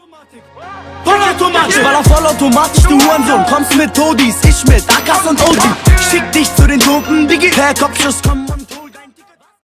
Vollautomatisch, ich baller vollautomatisch, du Hurensohn. Kommst mit Todis, ich mit AKs und OG. Schick dich zu den Toten, Biggie. Per Kopfschuss, komm und